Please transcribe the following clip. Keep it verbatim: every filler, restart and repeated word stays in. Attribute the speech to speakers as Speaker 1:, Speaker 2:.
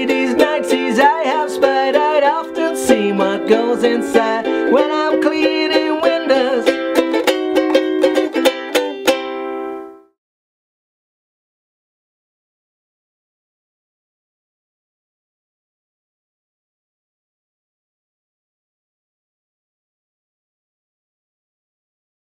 Speaker 1: these nights I have spent, I'd often see what goes inside when I